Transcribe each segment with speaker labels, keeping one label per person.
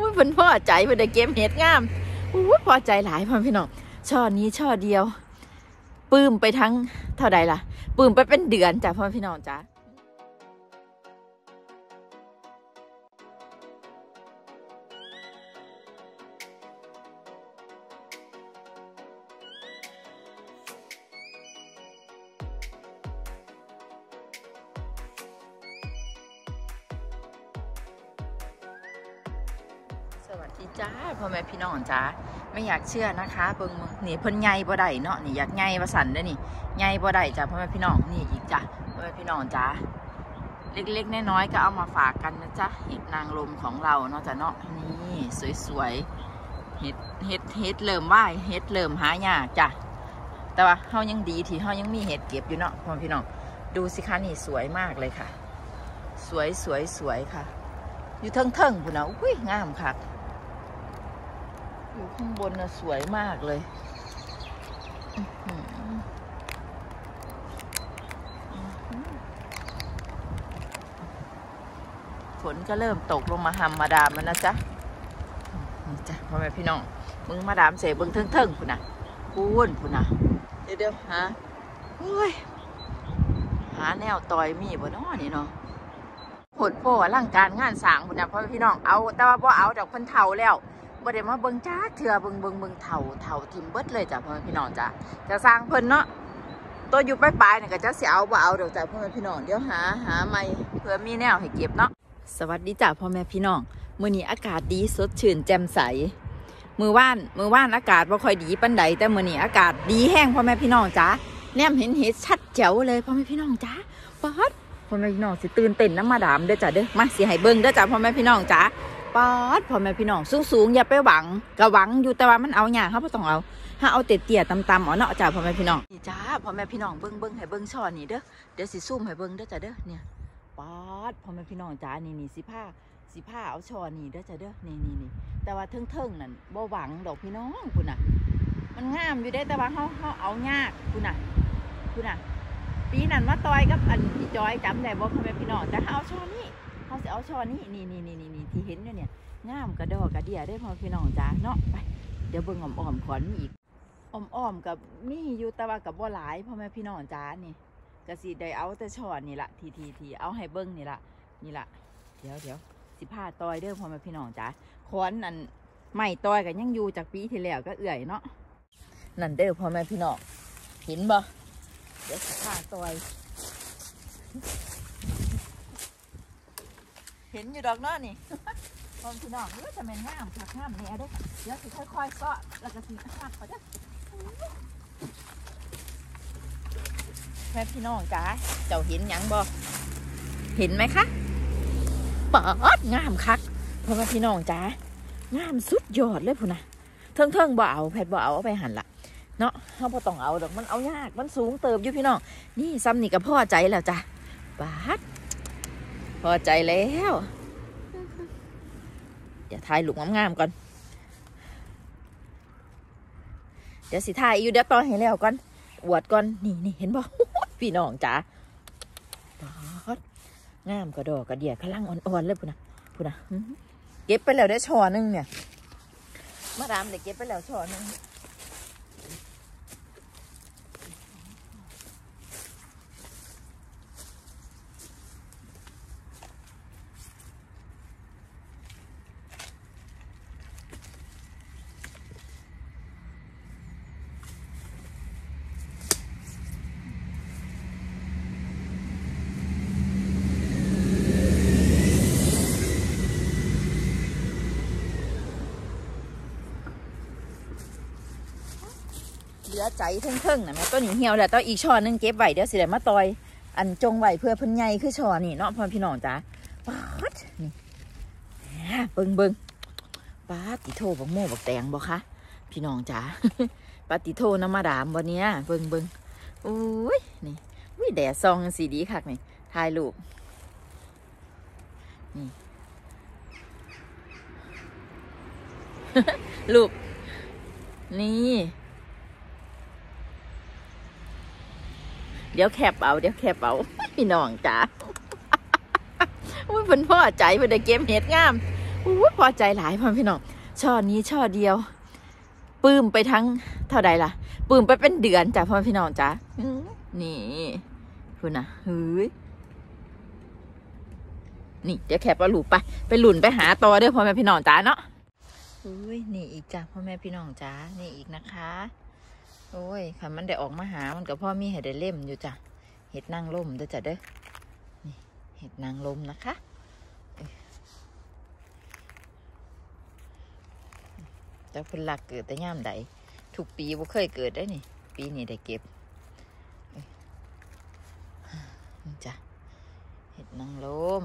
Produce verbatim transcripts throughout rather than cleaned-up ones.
Speaker 1: เพิ่นพอใจเพิ่นได้เก็บเห็ดงามอู้พอใจหลายพ่อพี่น้องช่อนี้ช่อเดียวปื้มไปทั้งเท่าใดล่ะปื้มไปเป็นเดือนจ้ะพ่อพี่น้องจ้ะสวัสดีจ้าพ่อแม่พี่น้องจ้าไม่อยากเชื่อนะคะเบิ่งนี่เพิ่นใหญ่บ่ได้เนาะนี่อยากใหญ่ว่าสั่นเด้อนี่ใหญ่บ่ได้จ้าพ่อแม่พี่น้องนี่อีกจ้าพ่อแม่พี่น้องจ้าเล็กๆน้อยๆก็เอามาฝากกันนะจ๊ะเห็ดนางรมของเราเนาะจ้ะเนาะนี่สวยๆเห็ดเห็ดเห็ดเริ่มว่ายเห็ดเริ่มหายากจ้ะแต่ว่าเฮายังดีที่เฮายังมีเห็ดเก็บอยู่เนาะพ่อแม่พี่น้องดูสิคะนี่สวยมากเลยค่ะสวยสวยสวยค่ะอยู่เทิงๆพุ่นน่ะอุ้ยงามค่ะอยู่ข้างบนน่ะสวยมากเลยฝนก็เริ่มตกลงมาหำมาดามแล้วนะจ๊ะนี่จ้ะพ่อแม่พี่น้องมึงมาดามเสบึงเทิงๆพุ่นน่ะพูนพุ่นน่ะเดี๋ยวเดี๋ยวหาโอ้ยหาแนวต่อยมีบ่น้อนี่เนาะผลโผล่ร่างการงานสร้างพุ่นน่ะพ่อแม่พี่น้องเอาแต่ว่าบ่เอาดอกเพิ่นเฒ่าแล้วบ่ได้มาเบิ่งจ้าเถื่อเบิ่งเบิ่งเบิ่งเฒ่าเฒ่าทิ่มเบิดเลยจ้ะพ่อแม่พี่น้องจ้ะจะสร้างเพิ่นเนาะตัวอยู่ปลายๆนี่ก็จะสิเอาบ่เอาดอกจ้ะพ่อแม่พี่น้องเดี๋ยวหาหาใหม่เพื่อมีแนวให้เก็บเนาะสวัสดีจ้ะพ่อแม่พี่น้องมื้อนี้อากาศดีสดชื่นแจ่มใสมื้อว่านมื้อว่านอากาศบ่ค่อยดีปานใดแต่มื้อนี้อากาศดีแห้งพ่อแม่พี่น้องจ้ะแนมเห็นเห็ดชัดแจ๋วเลยพ่อแม่พี่น้องจ้ะป๊อดพ่อแม่พี่น้องสิตื่นเต้นน้ำมาดามเด้อจ้ะเด้อมาสิให้เบิ่งเด้อจ้ะพ่อแม่พี่น้องจ้ะป๊อดพ่อแม่พี่น้องสูงๆอย่าไปหวังก็หวังอยู่แต่ว่ามันเอาหยาเฮาบ่ต้องเอาถ้าเอาเตี้ยๆต่ำๆเอาเนาะจ้ะพ่อแม่พี่น้องนี่จ้าพ่อแม่พี่น้องเบิ่งเบิ่งให้เบิ่งช่อนี่เด้อเดี๋ยวสิซูมให้เบิ่งเด้อจ้ะเด้อเนี่ยป๊อดพ่อแม่พี่น้องจ้านี่นี่สิผ้าสิผ้าเอาช่อนี่เด้อจ้ะเด้อนี่นี่นี่แต่ว่าเทิงๆนั่นบ่หวังดอกพี่น้องคุณน่ะมันงามอยู่ได้แต่ว่าเฮาเฮาเอายากคุณน่ะคุณน่ะปีนั้นมาต่อยกับอันพี่จอยจำได้บ่พ่อแม่พี่น้องแต่เฮาเอาช่อนี้เฮาสิเอาช่อนี้นี่นี่นี่นี่ที่เห็นอยู่เนี่ยงามกระดอกกระเดี่ยได้พ่อพี่น้องจ้าเนาะไปเดี๋ยวเบิ่งอ้อมๆขอนอีกอ้อมๆกับนี่อยู่แต่ว่ากับบ่หลายพ่อแม่พี่น้องจ้านี่ก็สิได้เอาแต่ช่อนี่ละทีทีทีเอาให้เบิ่งนี่ละนี่ละเดี๋ยวเดี๋ยวสิผ้าตอยเด้อพ่อแม่พี่น้องจ้าขอนอันไม่ตอยกันยังอยู่จากปีที่แล้วก็เอื่อยเนาะนั่นเด้อพ่อแม่พี่น้องเห็นบ่เดี๋ยวสิผ้าตอยเห็นอยู่ดอกเนาะนี่พ่อพี่น้องเออจะเป็นงามผักงามเนี่ยเด้อเดี๋ยวสิค่อยๆซ้อแล้วก็สิหักเขาเด้อแม่พี่น้องจ้าเจ้าเห็นยังบ่เห็นไหมคะป๊อดงามคักพ่อแม่พี่น้องจ้างามสุดยอดเลยพุ่นนะเทิงเทิงบ่เอาแพทย์บ่เอาเอาไปหั่นละเนาะเขาบ่ต้องเอาดอกมันเอายากมันสูงเติบอยู่พี่น้องนี่ซ้ำนี่ก็พอใจแล้วจ้ะป๊าดพอใจแล้วเดี๋ยวถ่ายลูกงามๆก่อนเดี๋ยวสิถ่ายอยู่เดี๋ยวต่อให้แล้วก่อนอวดก่อนนี่นี่เห็นบ่พี่น้องจ๋าป๊าดงามกระดอกกระเดี่ยกำลังอ่อนๆเลยพุ่นนะพุ่นนะเก็บไปแล้วได้ช่อนึงเนี่ยมาดามเด็กเก็บไปแล้วช่อนึงเหลือใจเทิงๆนะแม่ต้นนี้เหี่ยวแล้วต้นอีกช่อนึงเก็บไว้เดี๋ยวสิได้มาตอยอันจงไว้เพื่อเพิ่นใหญ่คือช่อนี่เนาะพ่อพี่น้องจ้าป๊าดนี่เบิ่งเบิ่งป๊าดติโทบักโม่บักแตงบ่คะพี่น้องจ้าป๊าดติโทน้ำมาดามบ่เนี้ยเบิ่งเบิ่งอุ้ยนี่อุ้ยแดดซองสีดีคักนี่ถ่ายรูปนี่ลูกนี่เดี๋ยวแคบเอาเดี๋ยวแคบเอาพี่น้องจ้าอุ้ยเพิ่นพ่อใจเพิ่นได้เก็บเห็ดงามอู้พอใจหลายพ่อพี่น้องช่อนี้ช่อเดียวปื้มไปทั้งเท่าใดล่ะปื้มไปเป็นเดือนจ้ะพ่อพี่น้องจ้ะนี่คุณนะเฮ้ยนี่เดี๋ยวแคบเอาหลุดไปไปหลุนไปหาต่อเด้อพ่อแม่พี่น้องจ้าเนาะเฮ้ยนี่อีกจ้ะพ่อแม่พี่น้องจ้านี่อีกนะคะโอ้ยค่ะมันได้ออกมาหามันกับพ่อมีเห็ดได้เล่มอยู่จ้ะเห็ดนางลมเด้อจ้ะเด้อนี่เห็ดนางลมนะคะแต่เพิ่นหลักเกิดแต่ย่ามใดทุกปีบ่เคยเกิดได้นี่ปีนี้ได้เก็บนี่จ้ะเห็ดนางลม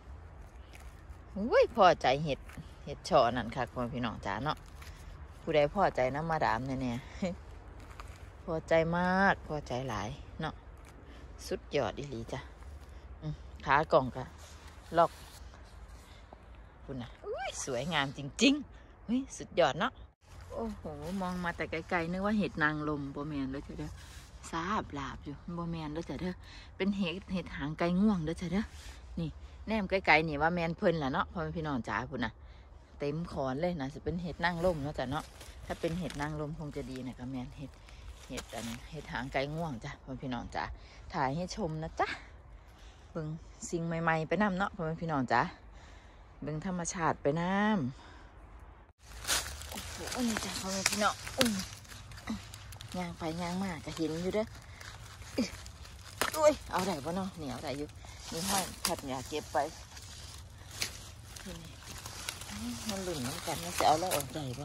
Speaker 1: อุ้ยพอใจเห็ดเห็ดช่อนั่นค่ะพ่อพี่น้องจ๋าเนาะผู้ใดพอใจน้ำมาดามเนี่ยเนี่ยพอใจมากพอใจหลายเนาะสุดยอดอีหลีจ้ะขากล่องกะล็อกคุณนะอุ้ยสวยงามจริงๆอุ้ยสุดยอดเนาะโอ้โหมองมาแต่ไกลๆนึกว่าเห็ดนางลมโบแมนเลยจ้ะเด้อซาบลาบอยู่โบแมนเลยจ้ะเด้อเป็นเห็ดเห็ดหางไก่ง่วงเลยจ้ะเด้อนี่แนมไกลๆนี่ว่าแมนเพิ่นแหละเนาะพ่อพี่น้องจ๋าพุ่นนะเต็มขอนเลยนะจะเป็นเห็ดนางลมเนาะจ้ะเนาะถ้าเป็นเห็ดนางลมคงจะดีนะก็แมนเห็ดเห็ดอันเห็ดหางไก่ง่วงจ้ะพ่อพี่น้องจ๋าถ่ายให้ชมนะจ๊ะเบิ่งสิ่งใหม่ๆไปน้ำเนาะพ่อพี่น้องจ๋าเบิ่งธรรมชาติไปน้ำโอ้โหนี่จ้ะพ่อพี่น้องย่างไปย่างมากก็เห็นอยู่เด้ออุ้ยเอาได้ป่ะเนาะเหนียวได้อยู่นี่ห้อยผัดอยากเก็บไปมันหลุ่นน้ำกันมันจะเอาแล้วออกได้ป่ะ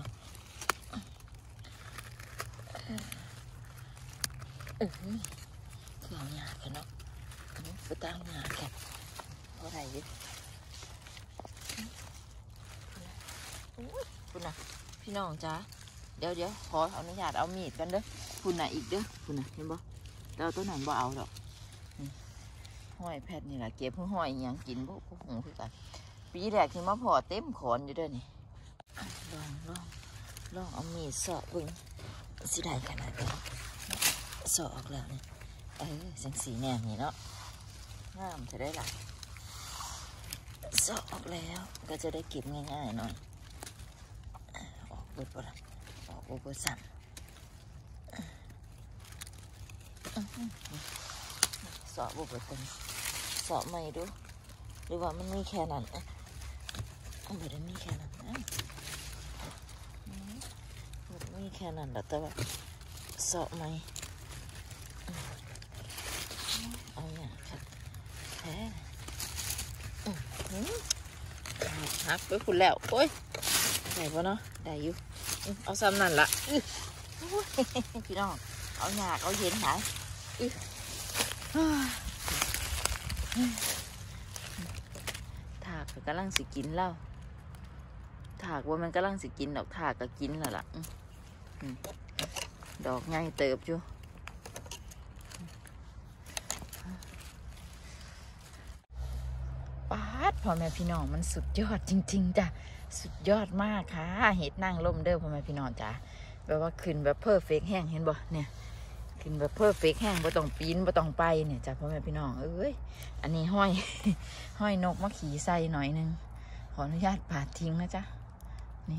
Speaker 1: เออคือเอาหยากันเนาะไปตั้งหยากันเพราะอะไรอยู่คุณน่ะพี่น้องจ้าเดี๋ยวเดี๋ยวขออนุญาตเอามีดกันเด้อคุณน่ะอีกเด้อคุณน่ะเห็นบ่เดี๋ยวตัวไหนบ่เอาหรอกห้อยแพทนี่แหละเก็บเพื่อห้อยอย่างกินพวกพวกหงคือกันปีแรกที่มาพอเต็มขอนอยู่ด้วยนี่ลองลองลองเอามีดสอดบึ้งสิได้ขนาดนี้สอดออกแล้วเนี่ยเออสังสีแนมนี่เนาะงามจะได้หลักสอดออกแล้วก็จะได้เก็บง่ายๆหน่อยออกเบิดปะออกเบิดสั่นสอดเบิดเต็มสอบใหม่ดูหรือว่ามันมีแค่นั้นอ่ะมันไม่ได้มีแค่นั้นนะมันมีแค่นั้นแต่ว่าสอบใหม่เอาอย่างครับแท้หักไปคุณแล้วโอ้ยได้ปะเนาะได้อยู่เอาซ้ำนั่นละพี่น้องเอาหยาดเอาเย็นหายถากกำลังสิกินแล้วถากว่ามันกำลังสิกินดอกถากก็กินแล้วล่ะดอกง่ายเติบอยู่ป๊าดพ่อแม่พี่น้องมันสุดยอดจริงๆจ้ะสุดยอดมากค่ะเห็ดนั่งล่มเด้อพ่อแม่พี่น้องจ้ะแบบว่าขึ้นแบบเพอร์เฟกต์แห้งเห็นบ่เนี่ยขึ้นแบบเพอร์เฟกต์แห้งบ่ต้องปีนบ่ต้องไปเนี่ยจ้ะพ่อแม่พี่น้องเอ้ยอันนี้ห้อยห้อยนกมาขี่ใส่หน่อยนึงขออนุญาตปาดทิ้งนะจ๊ะนี่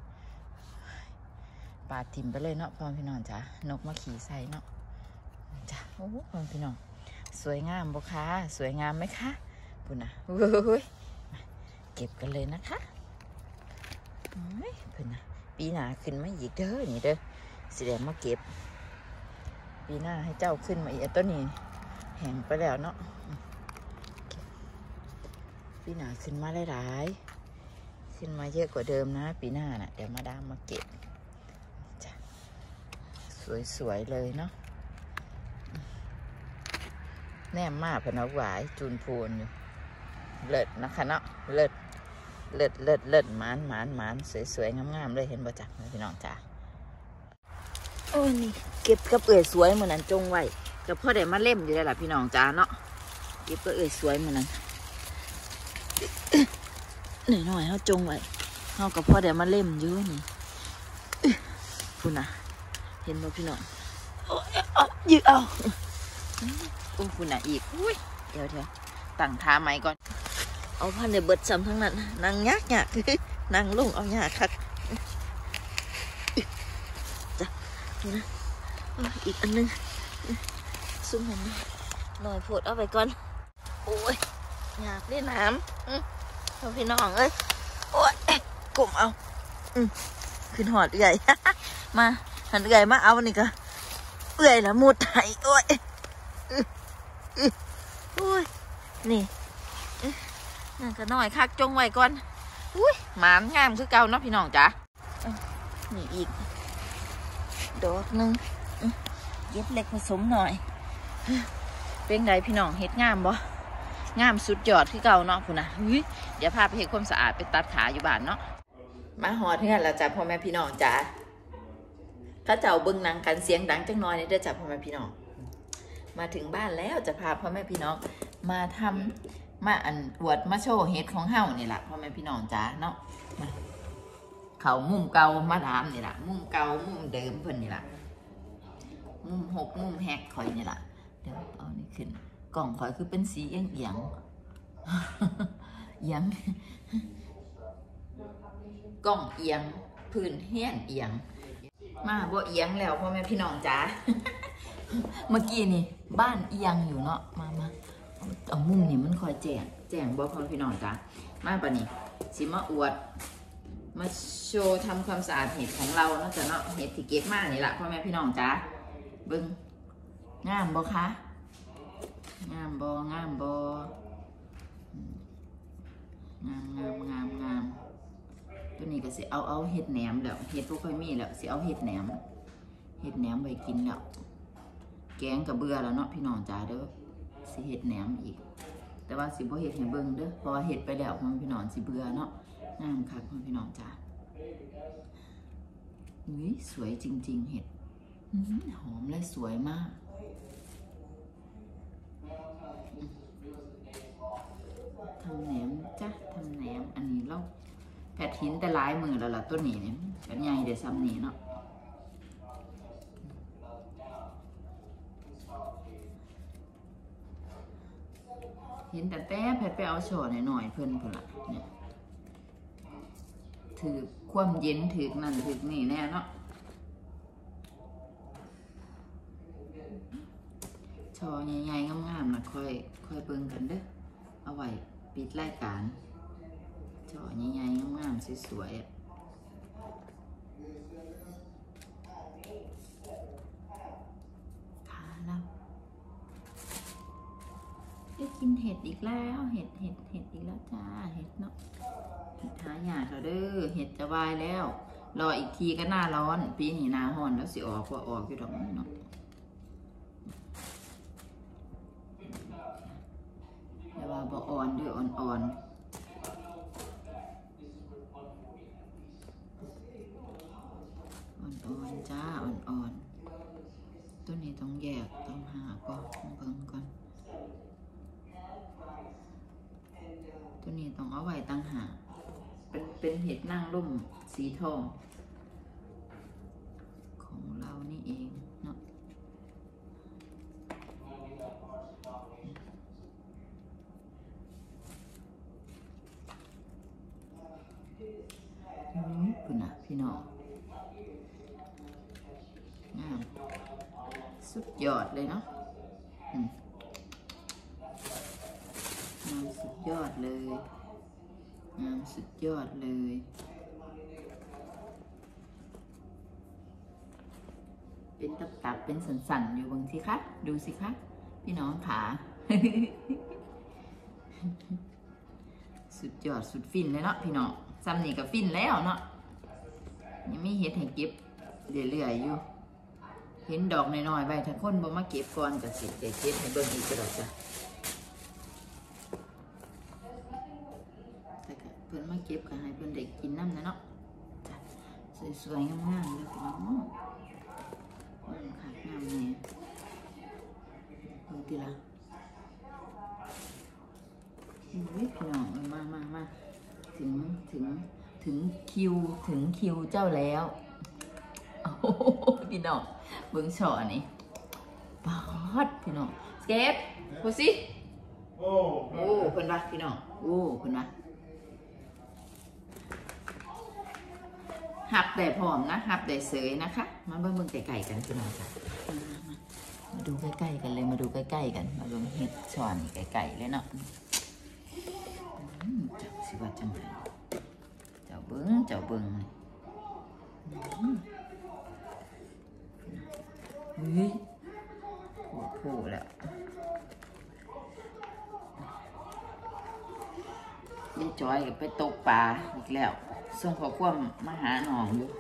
Speaker 1: ปาดทิ้งไปเลยเนาะพ่อพี่น้องจ้ะนกมาขี่ใส่เนาะจ้ะโอ้พ่อพี่น้องสวยงามบ่คะสวยงามไหมคะปุ่นนะเฮ้ยเก็บกันเลยนะคะเฮ้ยปุ่นนะปีหน้าขึ้นมาอีกเด้อนี่เด้อสิเดี๋ยวมาเก็บปีหน้าให้เจ้าขึ้นมาอีกต้นนี้แห้งไปแล้วเนาะปีหน้าขึ้นมาหลายๆขึ้นมาเยอะกว่าเดิมนะปีหน้าน่ะเดี๋ยวมาดามมาเก็บจ้ะสวยๆเลยเนาะแนมมากพนักหวายจูนพูนอยู่เลิศนะคะเนาะเลิศเลิศเลิศเลิศหมานหมานหมานสวยๆงามๆเลยเห็นบ่จักพี่น้องจ้าโอ้นี่เก็บกับเอื่อยสวยเหมือนนั้นจงไว้กับพ่อได้มาเล่มอยู่ได้หละพี่น้องจ้าเนาะเก็บกับเอื่อยสวยเหมือนนั้นหน่อยหน่อยเขาจงไว้เขากับพ่อได้มาเล่มเยอะนี่คุณน่ะเห็นบ่พี่น้องโอ้ยยืดเอาโอ้คุณน่ะอีกอุ้ยเดี๋ยวเดี๋ยวตั้งท่าไม้ก่อนเอาพันเดเบิดซ้ำทั้งนั้นนั่งยากยากนั่งลงเอายากคักจ้ะนี่นะอีกอันนึงซุ่มผมหน่อยโผดเอาไปก่อนโอ้ยอยากได้น้ำเอาพี่น้องเอ้ยโอ้ยกลุ่มเอาขึ้นหอดใหญ่มาหันใหญ่มาเอานี่ก็เอื่อยละมุดไถโอ้ยโอ้ยนี่นั่นก็น้อยคักจงไว้ก่อนอุ้ยหมานงามคือเก่าเนาะพี่น้องจ๋านี่อีกดอกนึงเย็บเล็กผสมหน่อยเป็นไงพี่น้องเฮ็ดงามบ่งามสุดยอดคือเก่าเนาะพุ่นนะเดี๋ยวพาไปเฮ็ดความสะอาดไปตัดขาอยู่บ้านเนาะมาหอดเฮือนแล้วจ้ะพ่อแม่พี่น้องจ๋าเขาเจ้าเบิ่งหนังกันเสียงดังจังน้อยนี่เด้อจ้ะพ่อแม่พี่น้องมาถึงบ้านแล้วจะพาพ่อแม่พี่น้องมาทำมาอันอวดมาโชว์เฮ็ดของเฮานี่แหละพ่อแม่พี่น้องจ๋าเนาะเขามุมเก่ามาดามนี่แหละมุมเก่ามุมเดิมเพิ่นนี่แหละมุมหกมุมแหกข่อยนี่แหละเดี๋ยวเอานี่ขึ้นกล่องข่อยคือเป็นสีเอียงเอียงเอียงกล่องเอียงพื้นเฮี้ยนเอียงมาบ่เอียงแล้วพ่อแม่พี่น้องจ๋าเมื่อกี้นี่บ้านเอียงอยู่เนาะมามาเอามุมนี่มันคอยแจงแจงบ่พ่อพี่น้องจ๋ามาปะนี่สิมาอวดมาโชว์ทำความสะอาดเห็ดของเราเนาะจ้ะเนาะเห็ดที่เก็บมานี่แหละพ่อแม่พี่น้องจ๋าเบิ้งงามบ่คะงามบ่งามบ่งามงามงามงามตัวนี้ก็สิเอาเอาเห็ดแหนมแล้วเห็ดพวกค่อยมีแล้วสิเอาเห็ดแหนมเห็ดแหนมไว้กินแล้วแกงกับเบื่อแล้วเนาะพี่น้องจ๋าเด้อสิเห็ดแหนมอีกแต่ว่าสิบ่เห็ดให้เบิ่งเด้อเพราะว่าเห็ดไปแล้วพ่อพี่น้องสิเบื่อเนาะงามค่ะพ่อพี่น้องจ๋าอุ้ยสวยจริงๆเห็ดหอมและสวยมากทำแหนมจ้ะทำแหนมอันนี้เราแผดหินแต่ลายมือแล้วล่ะตัวนี้เนี่ยเป็นใหญ่เดี๋ยวซ้ำนี้เนาะเห็นแต่แต่แผดไปเอาช่อหน่อยๆเพิ่นเพิ่นละเนี่ยถือความเย็นถือนั่นถือนี่แน่เนาะช่อใหญ่ๆงามๆนะค่อยค่อยเบิ่งกันเด้อเอาไว้ปิดรายการช่อใหญ่ๆงามๆสวยๆขาเราได้กินเห็ดอีกแล้วเห็ดเห็ดเห็ดอีกแล้วจ้าเห็ดเนาะเห็ดหายากแล้วเด้อเห็ดจะวายแล้วรออีกทีก็หน้าร้อนปีนี้หน้าร้อนแล้วสิออกก็ออกอยู่ดอกเนาะแต่ว่าบ่อ่อนเด้ออ่อนๆอ่อนๆจ้าอ่อนๆตัวนี้ต้องแยกต้องหาก่อนต้องเบิ่งก่อนตัวนี้ต้องเอาไว้ตั้งหาเป็นเป็นเห็ดนางร่มสีทองของเรานี่เองเนาะคุณน่ะพี่น้องงามสุดยอดเลยเนาะงามสุดยอดเลยงามสุดยอดเลยเป็นตับๆเป็นสันๆอยู่บางทีคะดูสิคะพี่น้องขา สุดยอดสุดฟินเลยเนาะพี่น้องซ้ำนี่ก็ฟินแล้วเนาะยังไม่เห็ดให้เก็บเรื่อยๆอยู่เห็นดอกน้อยๆใบถ้าคนบ่มาเก็บก่อนก็สิเก็บให้เบิ่งอีกก็ได้จ้ะแต่ก็เพิ่นมาเก็บก็ให้เพิ่นได้กินน้ำนะเนาะจ้ะสวยๆงามๆเลยพี่น้องมันขาดน้ำแน่ดูทีละอุ้ยพี่น้องมามามาถึงถึงถึงคิวถึงคิวเจ้าแล้วโอ้พี่น้องเบิ้งช่อนี่ปอดพี่น้องสเก็ตพูดสิโอ้โอ้เพิ่นว่าพี่น้องโอ้คุณนะหับแต่พร้อมนะหับแต่เสยนะคะมาเบิ่งเบิ่งไก่ๆกันคุณน้องค่ะมาดูใกล้ๆกันเลยมาดูใกล้ๆกันมาเบิ่งเห็ดช้อนไก่ๆเลยเนาะจับสิว่าจังไงเจ้าเบิ่งเจ้าเบิ่งเฮ้ยโผล่โผล่แล้วยายจอยไปตกปลาอีกแล้วส่งขอความมาหาหนองอยู่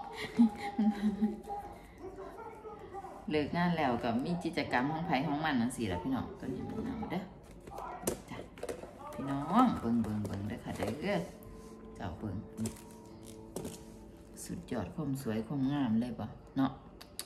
Speaker 1: เลิกงานแล้วกับมีกิจกรรมของไผ่ของมันนั่นสิละพี่น้องตัวนี้มันเอาเด้อจ้ะพี่น้องเบิ่งเบิ่งเบิ่งเด้อค่ะเด้อเจ้าเบิ่งสุดยอดความสวยความงามเลยป่ะเนาะ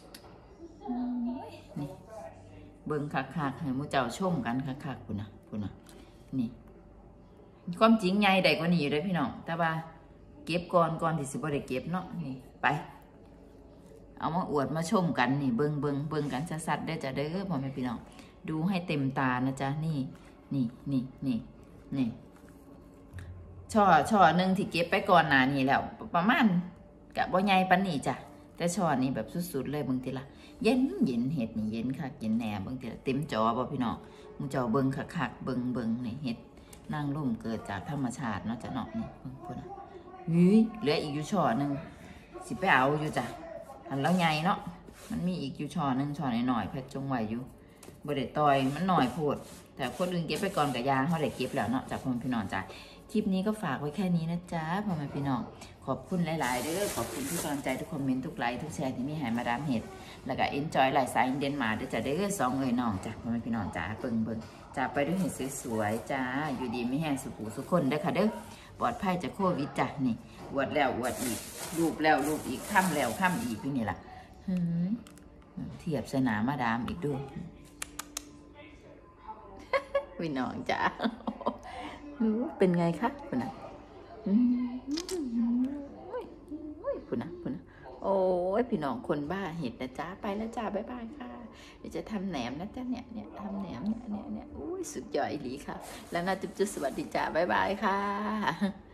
Speaker 1: นี่เบิ่งคักๆให้มูเจ้าชมกันคักๆคุณนะคุณนะนี่ความจริงใหญ่ใดกว่านี้เลยพี่น้องแต่ว่าเก็บก่อนก่อนที่สิบ่ได้เก็บเนาะนี่ไปเอามาอวดมาชมกันนี่เบิ่งเบิ่งเบิ่งกันชัดๆได้จ้ะเด้อพ่อแม่พี่น้องดูให้เต็มตานะจ๊ะนี่นี่นี่นี่นี่ช่อช่อหนึ่งที่เก็บไปก่อนหน้านี้แล้วประมาณกะบ่ใหญ่ปานนี้จ้ะแต่ช่อนี้แบบสุดๆเลยบางทีละเย็นเย็นเห็ดนี่เย็นค่ะเย็นแหน่บางทีละเต็มจอบ่พี่น้องมึงจอเบิ่งคักๆเบิ่งเบิ่งนี่เห็ดนางร่มเกิดจากธรรมชาติเนาะจ้ะเนาะนี่เบิ่งพุ่นน่ะหืยเหลืออีกอยู่ช่อหนึ่งสิไปเอาอยู่จ้ะอันแล้วใหญ่เนาะมันมีอีกอยู่ช่อหนึ่งช่อหน่อยๆแพ็คจงไว้อยู่บ่ได้ต่อยมันหน่อยโพดแต่คนอื่นเก็บไปก่อนกับยาเขาได้เก็บแล้วเนาะจากพ่อพี่น้องจ้ะคลิปนี้ก็ฝากไว้แค่นี้นะจ๊ะพ่อแม่พี่น้องขอบคุณหลายๆเด้อขอบคุณทุกกำลังใจทุกคอมเมนต์ทุกไลค์ทุกแชร์ที่มีให้มาดามเห็ดแล้วก็เอ็นจอยหลายสายอินเดียนมาเด้อจ้ะเด้อสองเอ้ยน้องจ้ะพ่อแม่พี่น้องจ้ะเบิ่งเบิ่งจ้ะไปด้วยเห็ดสวยๆจ้าอยู่ดีไม่แห้งสุขุสุขคนเด้อค่ะเด้อปลอดภัยจากโควิดจ้ะนี่อวดแล้วอวดอีกรูปแล้วรูปอีกค่ำแล้วค่ำอีกนี่ล่ะเทียบสนามมาดามอีกด้วยพี่น้องจ้ะเป็นไงคะคุณนะคุณนะคุณนะโอ้ยพี่น้องคนบ้าเห็ดนะจ้าไปแล้วจ้าบ๊ายบายค่ะเดี๋ยวจะทำแหนมนะจ้าเนี่ยเนี่ยทำแหนมเนี่ยเนี่ยเนี่ยอุ้ยสุดยอดอีหลีค่ะแล้วน่าจุ๊บจุ๊บสวัสดีจ้าบ๊ายบายค่ะ